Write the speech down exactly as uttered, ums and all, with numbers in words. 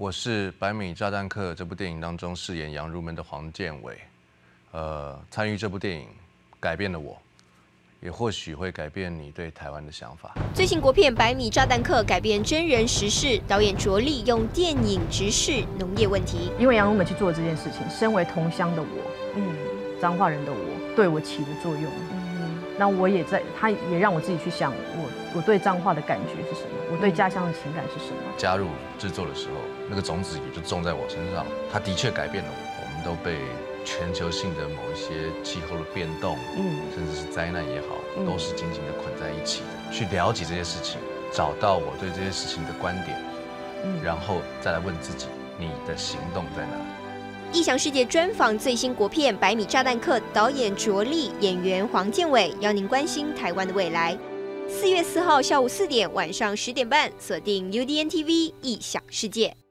我是《百米炸弹客》这部电影当中饰演杨如门的黄建伟，呃，参与这部电影改变了我，也或许会改变你对台湾的想法。 最新国片《百米炸弹客》改编真人实事，导演着力用电影直视农业问题。 因为杨如门去做这件事情，身为同乡的我，嗯，彰化人的我，对我起的作用，嗯，那我也在，他也让我自己去想我，我对彰化的感觉是什么，我对家乡的情感是什么。 加入制作的时候，那个种子也就种在我身上，它的确改变了我。我们都被全球性的某一些气候的变动，嗯，甚至是灾难也好，嗯、都是紧紧的捆在一起的。去了解这些事情，找到我对这些事情的观点，嗯，然后再来问自己，你的行动在哪里？ 异想世界专访最新国片《百米炸弹客》，导演着力，演员黄建伟，邀您关心台湾的未来。四月四号下午四点，晚上十点半，锁定 U D N T V 异想世界。